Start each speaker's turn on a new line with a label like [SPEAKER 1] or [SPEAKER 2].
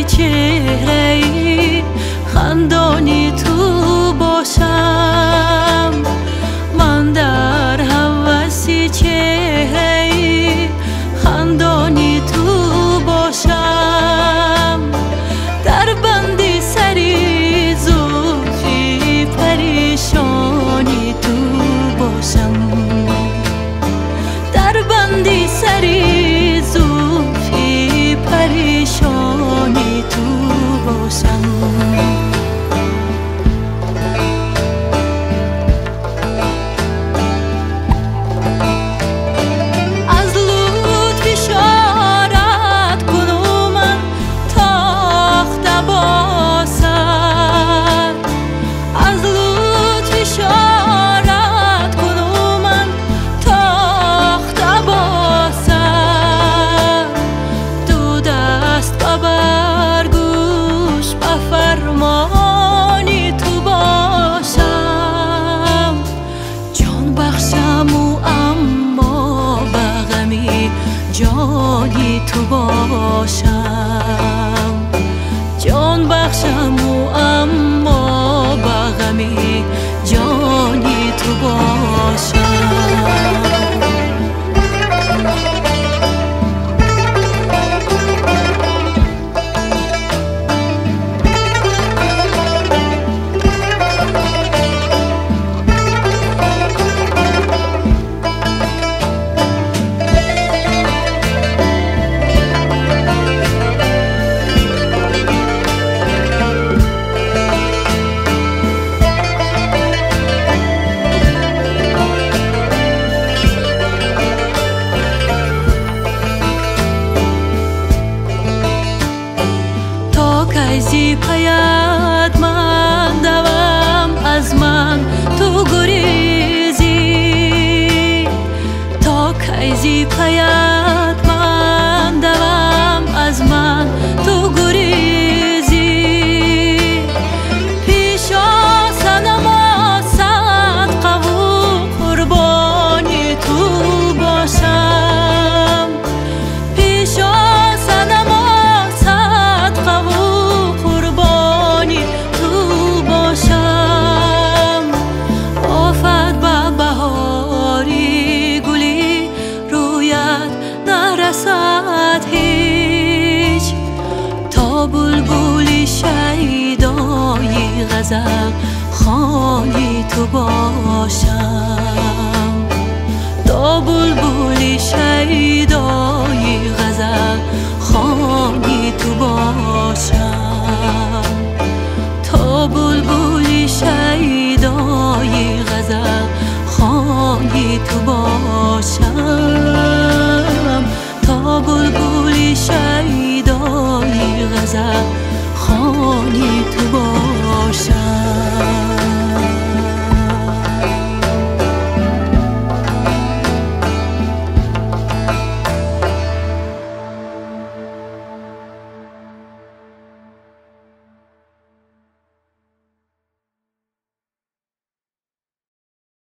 [SPEAKER 1] چهره‌ای خندانی تو باشم، من در هوسی چهره‌ای خندانی تو باشم، در بندی سری زلفی پریشانی تو باشم، در بندی سری زلفی پریشانی تو باشم. جانی تو باشم، جان بخشم و اما بغمی جانی تو باشم. کیزی پیاد من دوام از من تو گریزی، تا کیزی پیاد من دوام از من تو گریزی، پیشا سنم صدقه و قربانی تو باشم، پیشا سنم صدقه و هیچ تا بلبلی شیدای غزل خانی تو باشم، تا بلبل